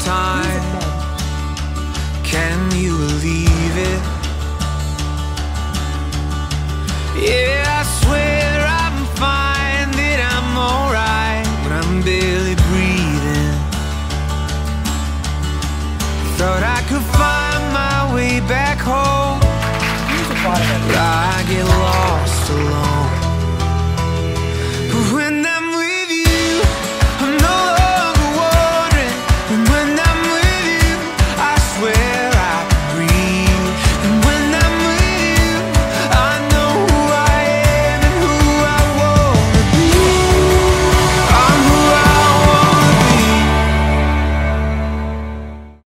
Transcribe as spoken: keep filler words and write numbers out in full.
time. Can you believe it? Yeah, I swear I'm fine, that I'm alright when I'm barely breathing. Thought I could find my way back home, but I get lost alone.